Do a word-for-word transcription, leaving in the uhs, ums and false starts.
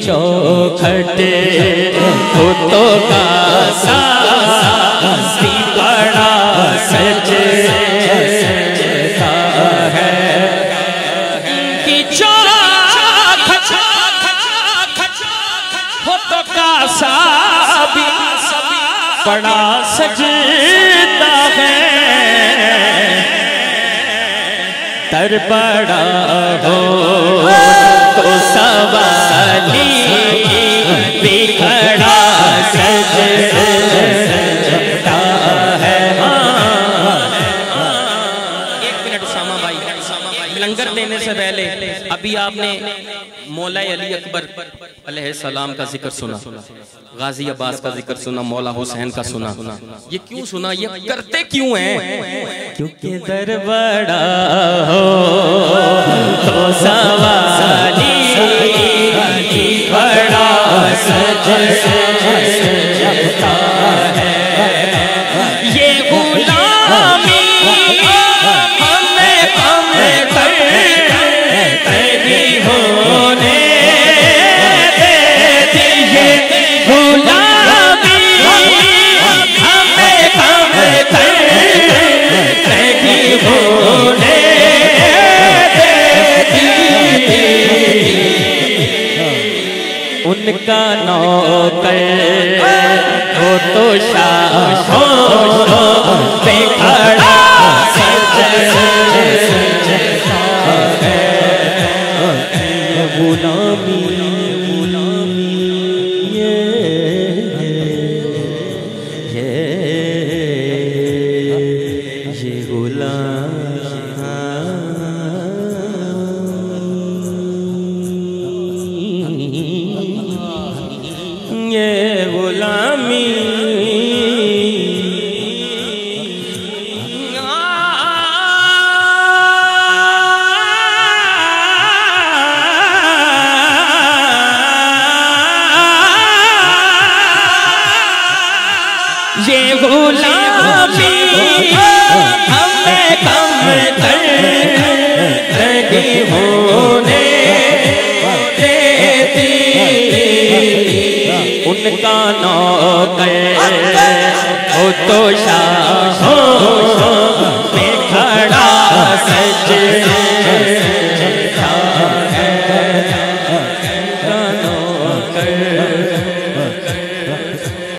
चौखट कुत्तों का साथी बड़ा सजता है कि चौखट कुत्तों का साथी बड़ा सजता है। तर बड़ा हो तो सवाली भी खड़ा सजता है। एक मिनट उसामा भाई, लंगर देने से पहले अभी आपने मौला अली अकबर अलैहिस्सलाम का जिक्र सुना, गाजी अब्बास का जिक्र सुना, मौला हुसैन का सुना। ये क्यों सुना, ये करते क्यों हैं? क्योंकि दर बड़ा हो तो सवाली बड़ा सजता है। ये गुलामी हमें हमें करती होने देती, ये गुलामी हमें हमें करती होने देती। उनका नौकर हो तो शाहों पे खड़ा सजता है। गुलामी गुलामी ये ये ये गुलाम ये गुलामी ये गुलामी हमें कम करती होने देती। उनका नौकर हो तो शाहों